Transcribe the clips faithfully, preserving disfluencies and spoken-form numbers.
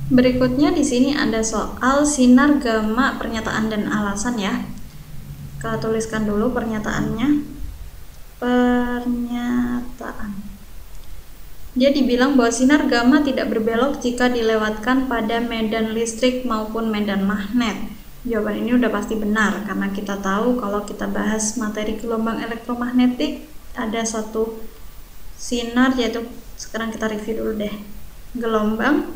Berikutnya di sini ada soal sinar gamma pernyataan dan alasan ya. Kita tuliskan dulu pernyataannya. Pernyataan. Dia dibilang bahwa sinar gamma tidak berbelok jika dilewatkan pada medan listrik maupun medan magnet. Jawaban ini udah pasti benar karena kita tahu kalau kita bahas materi gelombang elektromagnetik ada satu sinar, yaitu sekarang kita review dulu deh. Gelombang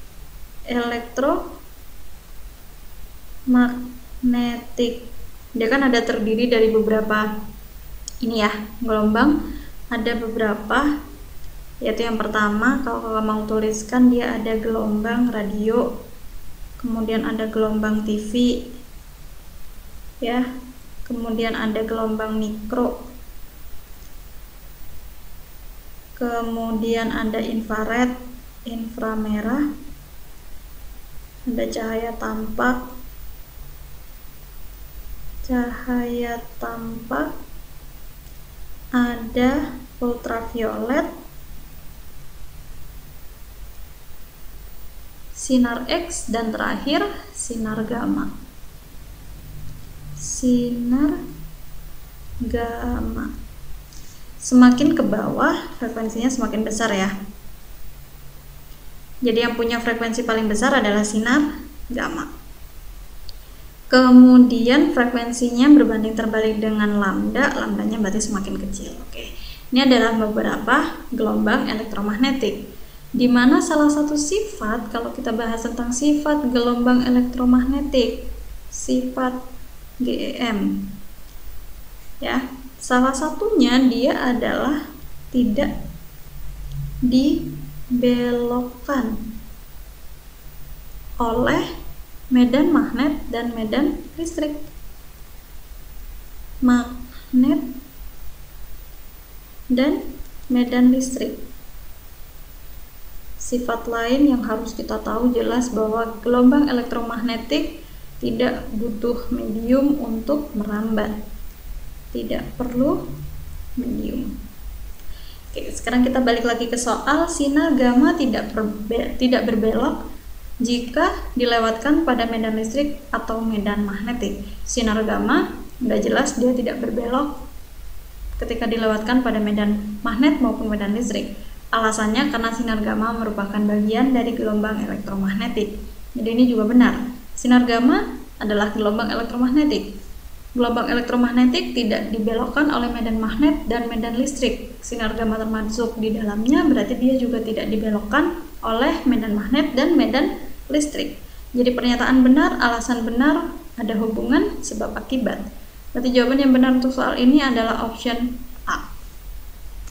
elektromagnetik. Dia kan ada terdiri dari beberapa ini ya, gelombang ada beberapa, yaitu yang pertama kalau kakak mau tuliskan dia ada gelombang radio, kemudian ada gelombang T V ya, kemudian ada gelombang mikro, kemudian ada infrared, inframerah, ada cahaya tampak, cahaya tampak, ada ultraviolet, sinar X, dan terakhir sinar gamma. Sinar gamma. Semakin ke bawah frekuensinya semakin besar ya. Jadi yang punya frekuensi paling besar adalah sinar gamma. Kemudian frekuensinya berbanding terbalik dengan lambda, lambdanya berarti semakin kecil. Oke. Ini adalah beberapa gelombang elektromagnetik. Di mana salah satu sifat, kalau kita bahas tentang sifat gelombang elektromagnetik, sifat G E M. Ya, salah satunya dia adalah tidak dibelokkan oleh medan magnet dan medan listrik. Magnet dan medan listrik. Sifat lain yang harus kita tahu jelas bahwa gelombang elektromagnetik tidak butuh medium untuk merambat. Tidak perlu medium. Oke, sekarang kita balik lagi ke soal sinar gamma tidak berbe tidak berbelok jika dilewatkan pada medan listrik atau medan magnetik. Sinar gamma udah jelas dia tidak berbelok ketika dilewatkan pada medan magnet maupun medan listrik. Alasannya karena sinar gamma merupakan bagian dari gelombang elektromagnetik. Jadi ini juga benar. Sinar gamma adalah gelombang elektromagnetik. Gelombang elektromagnetik tidak dibelokkan oleh medan magnet dan medan listrik. Sinar gamma termasuk di dalamnya, berarti dia juga tidak dibelokkan oleh medan magnet dan medan listrik. Jadi pernyataan benar, alasan benar, ada hubungan sebab akibat. Berarti jawaban yang benar untuk soal ini adalah option